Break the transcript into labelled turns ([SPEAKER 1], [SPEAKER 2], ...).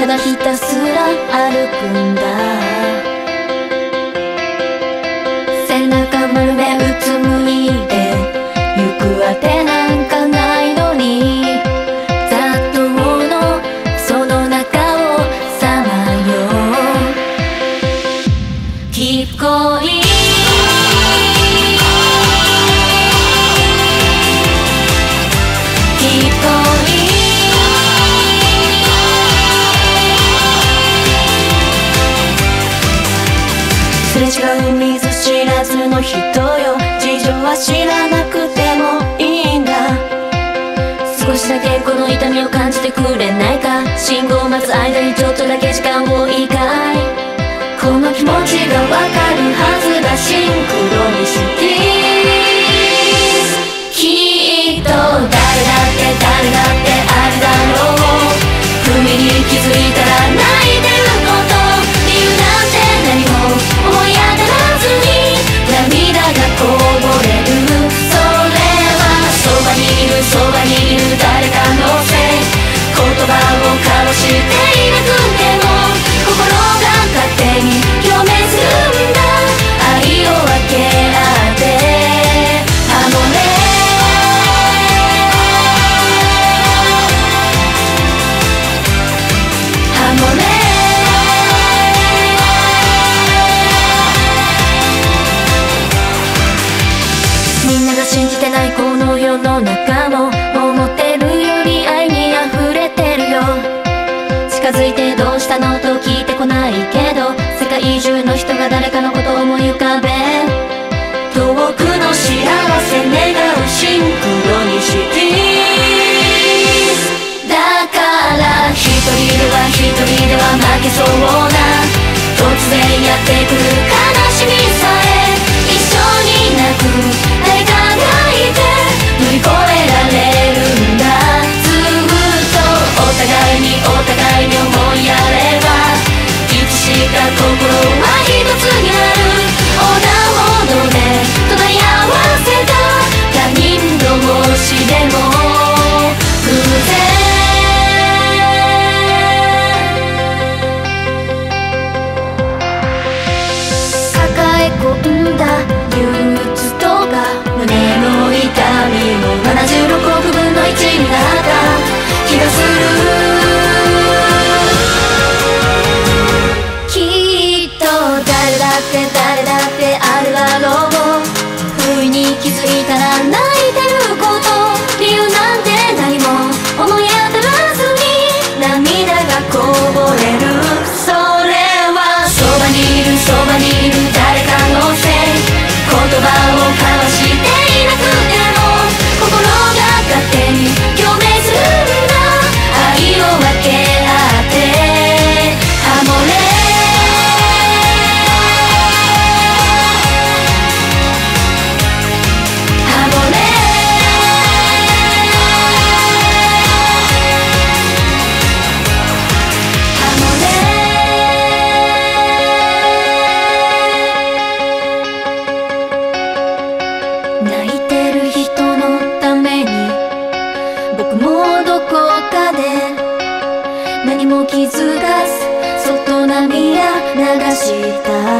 [SPEAKER 1] だひたすら歩くんだ。背中丸めうつむいて行くあてなんかないのに、雑踏のその中をさまよう。聞こえすれ違う見ず知らずの人よ、事情は知らなくてもいいんだ。少しだけこの痛みを感じてくれないか。信号を待つ間にちょっとだけ時間をいいかい。この気持ちがわかるはずだ。シンクロニシティ、きっと誰だって誰だってあるだろう。不意に気づいたら泣いてること、理由なんて何も思い当たらずに涙がこぼれる。それはそばにいるそばにいる誰かのせい。言葉を交わしていなくても心が勝手に共鳴するんだ。愛を分け合ってハモれ。ハモれ。みんなが信じてないこの世の中も思ってるより愛に溢れてるよ。近づいてどうしたのと聞いてこないけど、世界中の人が誰かのことを思い浮かべ、遠くの幸せ願うシンクロニシティ。だから一人では一人では負けそうな突然やってくる悲しみさえ、一緒に泣く誰かがいて乗り越えられるんだ。ずっとお互いに思いやれば、いつしか心は一つになる。横断歩道で隣り合わせた他人同士でも偶然抱え込んだ憂鬱とか胸の痛みも76億分の1になった気がする。きっと誰だって誰だってあるだろう。不意に気づいたら泣いてること、理由なんて何も思い当たらずに涙がこぼれる。それはそばにいるそばにいる誰かのせい。言葉を交わしていなくても心が勝手に共鳴するんだ。愛を分け合ってハモれ。泣いてる人のために僕もどこかで何も気づかずそっと涙流した。